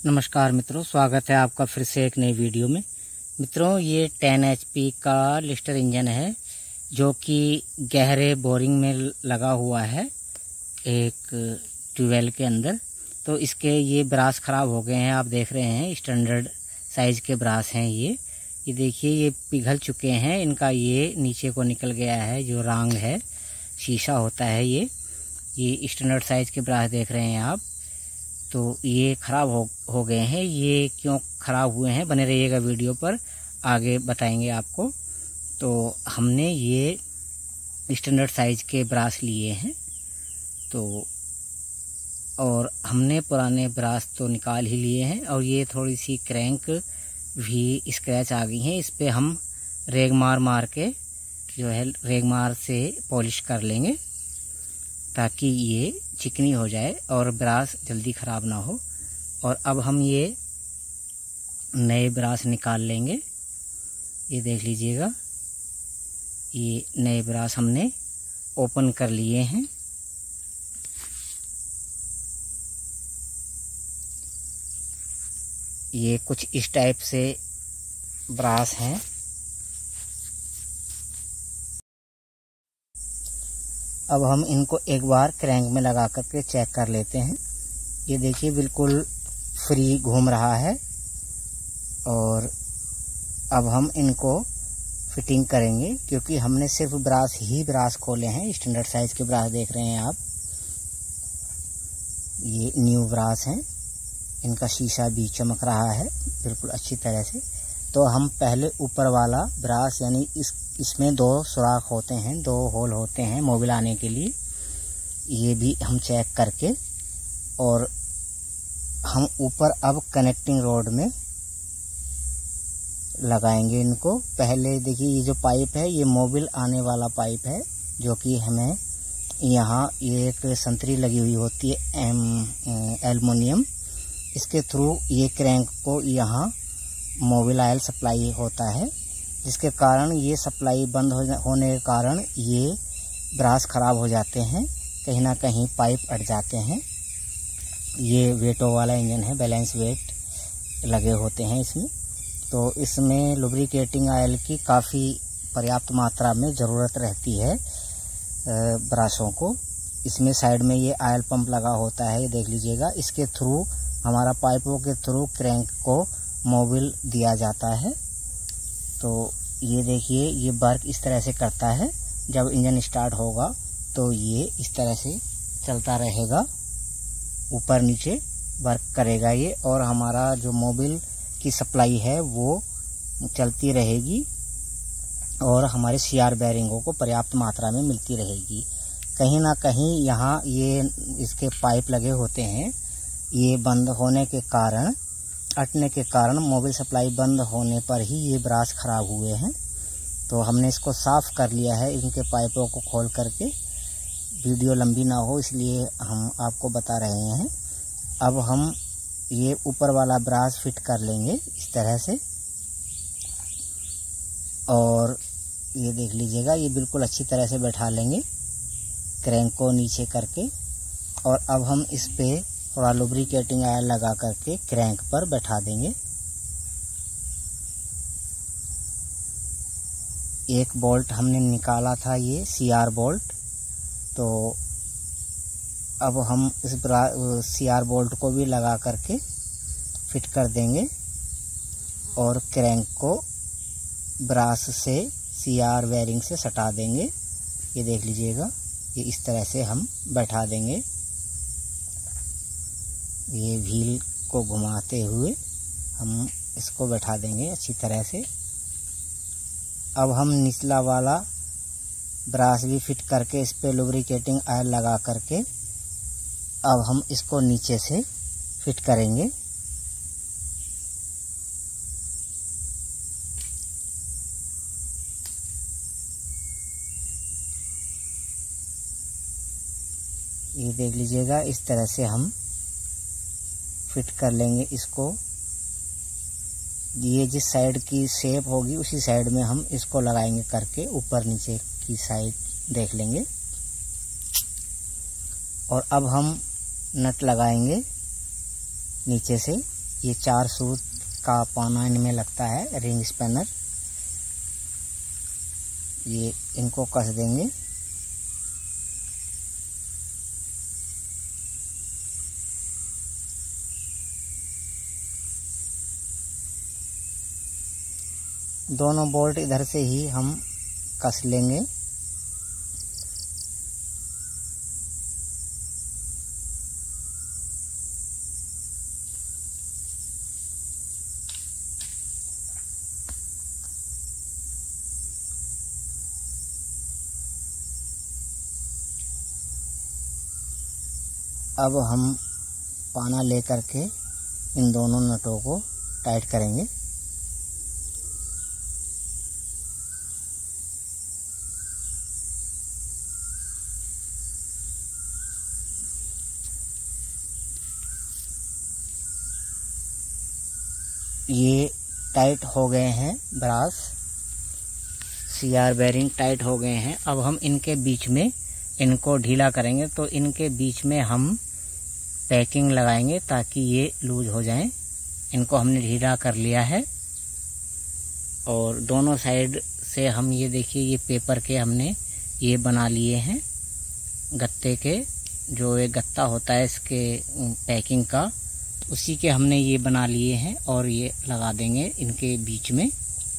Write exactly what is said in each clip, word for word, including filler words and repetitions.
नमस्कार मित्रों, स्वागत है आपका फिर से एक नई वीडियो में। मित्रों, ये टेन एच पी का लिस्टर इंजन है जो कि गहरे बोरिंग में लगा हुआ है एक ट्यूबवेल के अंदर। तो इसके ये ब्रास ख़राब हो गए हैं। आप देख रहे हैं स्टैंडर्ड साइज़ के ब्रास हैं ये ये देखिए, ये पिघल चुके हैं। इनका ये नीचे को निकल गया है, जो रांग है, शीशा होता है ये ये स्टैंडर्ड साइज़ के ब्रास देख रहे हैं आप। तो ये ख़राब हो हो गए हैं। ये क्यों ख़राब हुए हैं, बने रहिएगा वीडियो पर, आगे बताएंगे आपको। तो हमने ये स्टैंडर्ड साइज़ के ब्रास लिए हैं, तो और हमने पुराने ब्रास तो निकाल ही लिए हैं। और ये थोड़ी सी क्रैंक भी स्क्रैच आ गई हैं। इस पर हम रेग मार मार के जो है रेग मार से पॉलिश कर लेंगे ताकि ये चिकनी हो जाए और ब्रास जल्दी ख़राब ना हो। और अब हम ये नए ब्रास निकाल लेंगे। ये देख लीजिएगा, ये नए ब्रास हमने ओपन कर लिए हैं। ये कुछ इस टाइप से ब्रास हैं। अब हम इनको एक बार क्रैंक में लगा करके चेक कर लेते हैं। ये देखिए, बिल्कुल फ्री घूम रहा है। और अब हम इनको फिटिंग करेंगे, क्योंकि हमने सिर्फ ब्रास ही ब्रास खोले हैं। स्टैंडर्ड साइज़ के ब्रास देख रहे हैं आप, ये न्यू ब्रास हैं। इनका शीशा भी चमक रहा है बिल्कुल अच्छी तरह से। तो हम पहले ऊपर वाला ब्रास, यानी इस इसमें दो सुराख होते हैं, दो होल होते हैं मोबिल आने के लिए, ये भी हम चेक करके, और हम ऊपर अब कनेक्टिंग रोड में लगाएंगे इनको। पहले देखिए, ये जो पाइप है ये मोबिल आने वाला पाइप है, जो कि हमें यहाँ ये एक संतरी लगी हुई होती है एम एल्युमिनियम, इसके थ्रू ये क्रैंक को यहाँ मोबिल ऑयल सप्लाई होता है, जिसके कारण ये सप्लाई बंद होने के कारण ये ब्रास ख़राब हो जाते हैं, कहीं ना कहीं पाइप अट जाते हैं। ये वेटों वाला इंजन है, बैलेंस वेट लगे होते हैं इसमें। तो इसमें लुब्रिकेटिंग ऑयल की काफ़ी पर्याप्त मात्रा में ज़रूरत रहती है ब्रासों को। इसमें साइड में ये ऑयल पंप लगा होता है, ये देख लीजिएगा। इसके थ्रू, हमारा पाइपों के थ्रू क्रैंक को मोबिल दिया जाता है। तो ये देखिए, ये वर्क इस तरह से करता है। जब इंजन स्टार्ट होगा तो ये इस तरह से चलता रहेगा, ऊपर नीचे वर्क करेगा ये, और हमारा जो मोबिल की सप्लाई है वो चलती रहेगी और हमारे सीआर बेरिंगों को पर्याप्त मात्रा में मिलती रहेगी। कहीं ना कहीं यहाँ ये इसके पाइप लगे होते हैं, ये बंद होने के कारण, अटने के कारण, मोबिल सप्लाई बंद होने पर ही ये ब्रास ख़राब हुए हैं। तो हमने इसको साफ़ कर लिया है, इनके पाइपों को खोल करके। वीडियो लंबी ना हो इसलिए हम आपको बता रहे हैं। अब हम ये ऊपर वाला ब्रास फिट कर लेंगे इस तरह से, और ये देख लीजिएगा, ये बिल्कुल अच्छी तरह से बैठा लेंगे क्रैंक को नीचे करके। और अब हम इस पे थोड़ा लुब्रिकेटिंग ऑयल लगा करके क्रैंक पर बैठा देंगे। एक बोल्ट हमने निकाला था, ये सीआर बोल्ट। तो अब हम इस सीआर बोल्ट को भी लगा करके फिट कर देंगे और क्रैंक को ब्रास से, सीआर बेरिंग से सटा देंगे। ये देख लीजिएगा, ये इस तरह से हम बैठा देंगे। ये व्हील को घुमाते हुए हम इसको बैठा देंगे अच्छी तरह से। अब हम निचला वाला ब्रास भी फिट करके इस पे लुब्रिकेटिंग ऑयल लगा करके अब हम इसको नीचे से फिट करेंगे। ये देख लीजिएगा, इस तरह से हम फिट कर लेंगे इसको। ये जिस साइड की शेप होगी उसी साइड में हम इसको लगाएंगे करके, ऊपर नीचे की साइड देख लेंगे। और अब हम नट लगाएंगे नीचे से ये चार सूत का पाना इनमें लगता है, रिंग स्पैनर। ये इनको कस देंगे। दोनों बोल्ट इधर से ही हम कस लेंगे। अब हम पाना लेकर के इन दोनों नटों को टाइट करेंगे। ये टाइट हो गए हैं, brass C R bearing tight हो गए हैं। अब हम इनके बीच में इनको ढीला करेंगे, तो इनके बीच में हम पैकिंग लगाएंगे ताकि ये लूज हो जाएं। इनको हमने ढीला कर लिया है और दोनों साइड से हम ये देखिए ये पेपर के हमने ये बना लिए हैं, गत्ते के, जो एक गत्ता होता है इसके पैकिंग का, उसी के हमने ये बना लिए हैं और ये लगा देंगे इनके बीच में,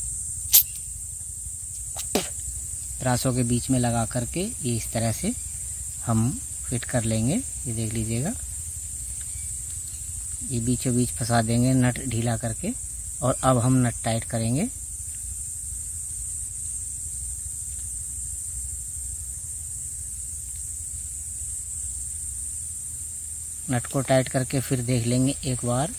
त्रासों के बीच में लगा करके ये इस तरह से हम फिट कर लेंगे। ये देख लीजिएगा, ये बीचों बीच फंसा देंगे नट ढीला करके। और अब हम नट टाइट करेंगे। नट को टाइट करके फिर देख लेंगे एक बार।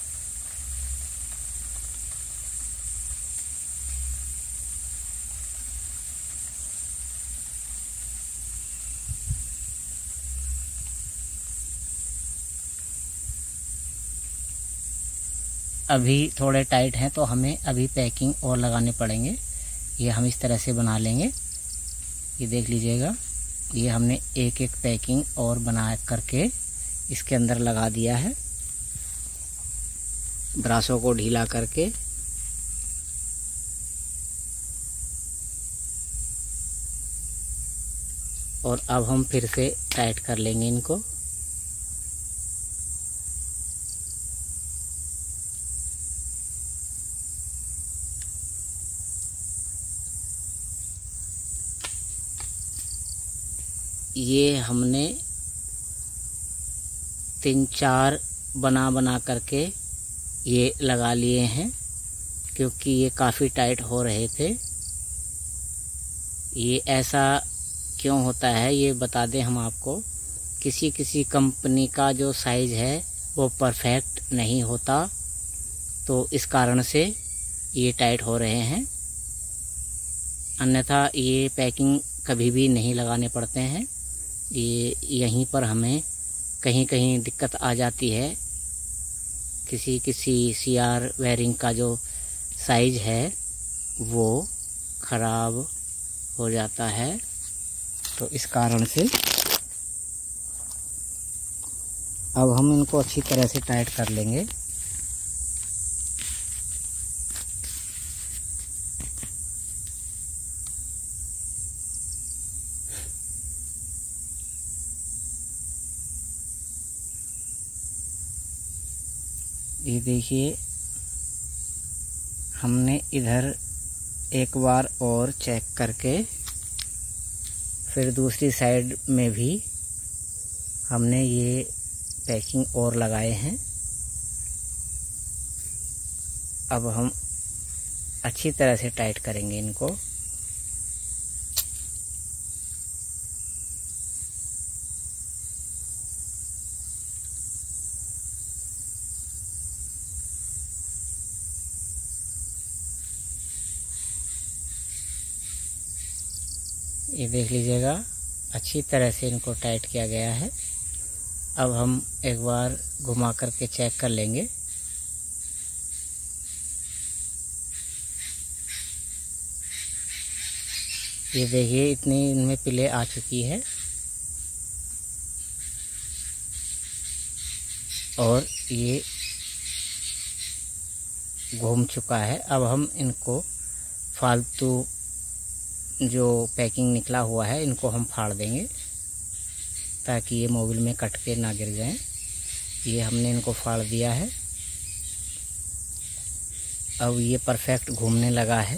अभी थोड़े टाइट हैं तो हमें अभी पैकिंग और लगाने पड़ेंगे। ये हम इस तरह से बना लेंगे। ये देख लीजिएगा, ये हमने एक एक पैकिंग और बना करके इसके अंदर लगा दिया है, ब्रासों को ढीला करके। और अब हम फिर से टाइट कर लेंगे इनको। ये हमने तीन चार बना बना करके ये लगा लिए हैं, क्योंकि ये काफ़ी टाइट हो रहे थे। ये ऐसा क्यों होता है ये बता दें हम आपको। किसी किसी कंपनी का जो साइज़ है वो परफेक्ट नहीं होता, तो इस कारण से ये टाइट हो रहे हैं। अन्यथा ये पैकिंग कभी भी नहीं लगाने पड़ते हैं। ये यहीं पर हमें कहीं कहीं दिक्कत आ जाती है। किसी किसी सी आर वेयरिंग का जो साइज है वो ख़राब हो जाता है, तो इस कारण से अब हम इनको अच्छी तरह से टाइट कर लेंगे। ये देखिए, हमने इधर एक बार और चेक करके फिर दूसरी साइड में भी हमने ये पैकिंग और लगाए हैं। अब हम अच्छी तरह से टाइट करेंगे इनको। ये देख लीजिएगा, अच्छी तरह से इनको टाइट किया गया है। अब हम एक बार घुमा करके चेक कर लेंगे। ये देखिए, इतनी इनमें पिले आ चुकी है और ये घूम चुका है। अब हम इनको फालतू जो पैकिंग निकला हुआ है इनको हम फाड़ देंगे ताकि ये मोबिल में कट के ना गिर जाएं। ये हमने इनको फाड़ दिया है। अब ये परफेक्ट घूमने लगा है।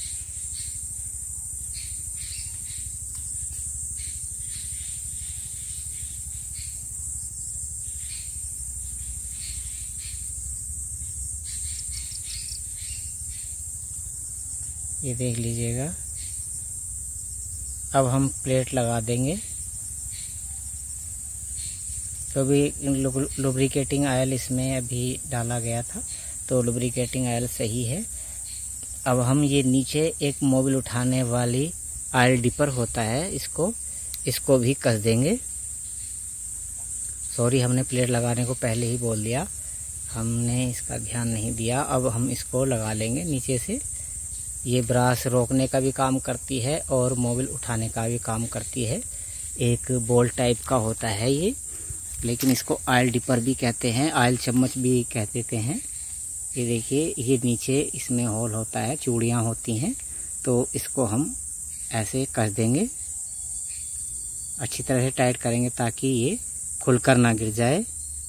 ये देख लीजिएगा। अब हम प्लेट लगा देंगे। तो भी लुब्रिकेटिंग ऑयल इसमें अभी डाला गया था, तो लुब्रिकेटिंग ऑयल सही है। अब हम ये नीचे एक मोबिल उठाने वाली ऑयल डिपर होता है, इसको इसको भी कस देंगे। सॉरी, हमने प्लेट लगाने को पहले ही बोल दिया, हमने इसका ध्यान नहीं दिया। अब हम इसको लगा लेंगे नीचे से। ये ब्रास रोकने का भी काम करती है और मोबिल उठाने का भी काम करती है। एक बोल्ट टाइप का होता है ये, लेकिन इसको ऑयल डिपर भी कहते हैं, ऑयल चम्मच भी कह देते हैं। ये देखिए, ये नीचे इसमें होल होता है, चूड़ियाँ होती हैं, तो इसको हम ऐसे कस देंगे। अच्छी तरह से टाइट करेंगे ताकि ये खुलकर ना गिर जाए।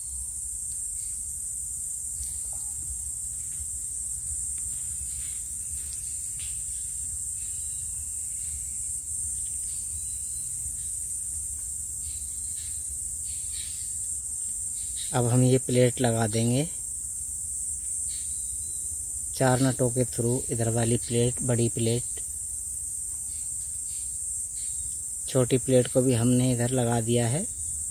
अब हम ये प्लेट लगा देंगे चार नटों के थ्रू। इधर वाली प्लेट, बड़ी प्लेट, छोटी प्लेट को भी हमने इधर लगा दिया है।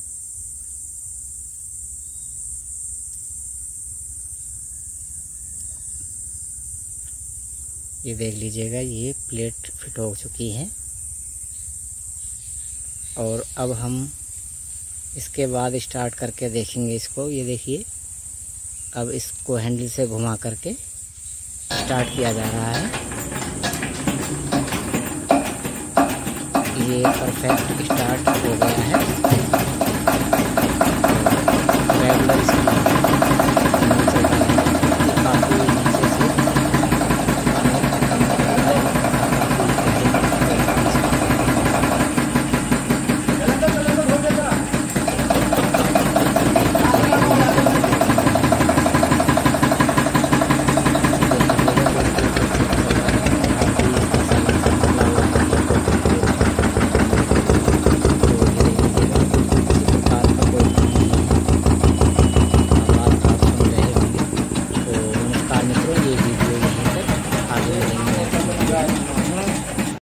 ये देख लीजिएगा, ये प्लेट फिट हो चुकी है। और अब हम इसके बाद स्टार्ट करके देखेंगे इसको। ये देखिए, अब इसको हैंडल से घुमा करके स्टार्ट किया जा रहा है। ये परफेक्ट स्टार्ट हो गया है। रेगुलर